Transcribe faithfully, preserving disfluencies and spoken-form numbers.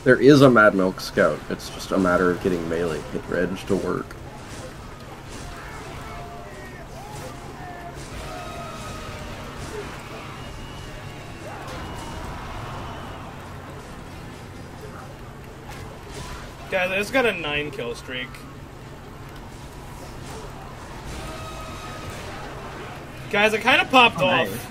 There is a Mad Milk Scout. It's just a matter of getting melee hit reg to work. Guys, I just got a nine kill streak. Guys, I kind of popped Oh, off. nice.